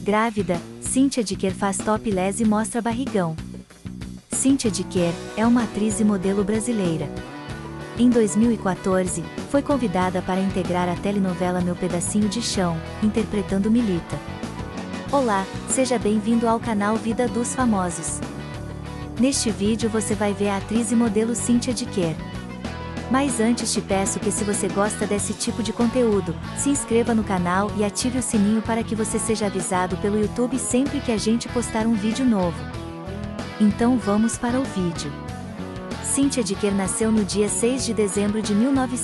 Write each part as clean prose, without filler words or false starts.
Grávida, Cíntia Dicker faz topless e mostra barrigão. Cíntia Dicker é uma atriz e modelo brasileira. Em 2014, foi convidada para integrar a telenovela Meu Pedacinho de Chão, interpretando Milita. Olá, seja bem-vindo ao canal Vida dos Famosos. Neste vídeo você vai ver a atriz e modelo Cíntia Dicker. Mas antes te peço que, se você gosta desse tipo de conteúdo, se inscreva no canal e ative o sininho para que você seja avisado pelo YouTube sempre que a gente postar um vídeo novo. Então vamos para o vídeo. Cíntia Dicker nasceu no dia 6 de dezembro de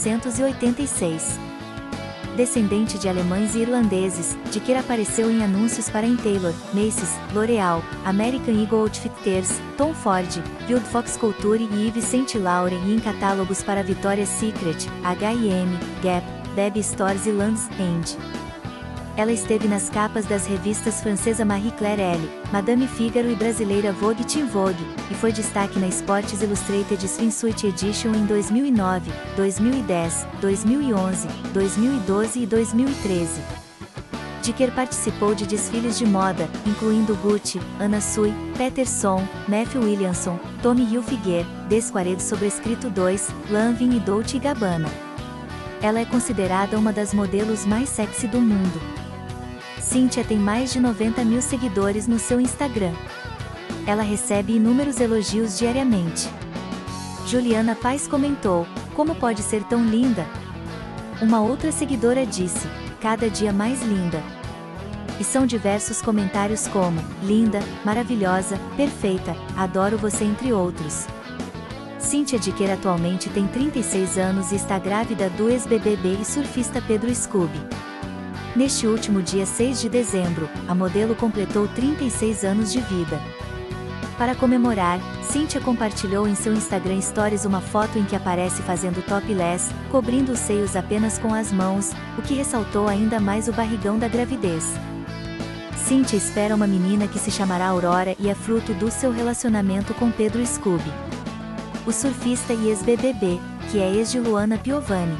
1986. Descendente de alemães e irlandeses, Dicker apareceu em anúncios para Taylor, Macy's, L'Oréal, American Eagle Outfitters, Tom Ford, Guild Fox Couture e Yves Saint Laurent, e em catálogos para Victoria's Secret, H&M, Gap, Baby Stores e Lands' End. Ela esteve nas capas das revistas francesa Marie Claire Elle, Madame Figaro e brasileira Vogue Teen Vogue, e foi destaque na Sports Illustrated Swimsuit Edition em 2009, 2010, 2011, 2012 e 2013. Dicker participou de desfiles de moda, incluindo Gucci, Anna Sui, Peterson, Matthew Williamson, Tommy Hilfiger, Desquared Sobrescrito 2, Lanvin e Dolce & Gabbana. Ela é considerada uma das modelos mais sexy do mundo. Cíntia tem mais de 90 mil seguidores no seu Instagram. Ela recebe inúmeros elogios diariamente. Juliana Paz comentou: "Como pode ser tão linda?" Uma outra seguidora disse: "Cada dia mais linda." E são diversos comentários como: "Linda, maravilhosa, perfeita, adoro você", entre outros. Cíntia Dicker atualmente tem 36 anos e está grávida do ex-BBB e surfista Pedro Scooby. Neste último dia 6 de dezembro, a modelo completou 36 anos de vida. Para comemorar, Cíntia compartilhou em seu Instagram Stories uma foto em que aparece fazendo topless, cobrindo os seios apenas com as mãos, o que ressaltou ainda mais o barrigão da gravidez. Cíntia espera uma menina que se chamará Aurora e é fruto do seu relacionamento com Pedro Scooby, o surfista e ex-BBB, que é ex de Luana Piovani.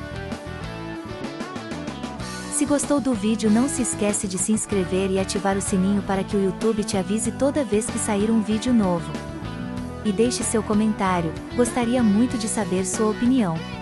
Se gostou do vídeo, não se esquece de se inscrever e ativar o sininho para que o YouTube te avise toda vez que sair um vídeo novo. E deixe seu comentário, gostaria muito de saber sua opinião.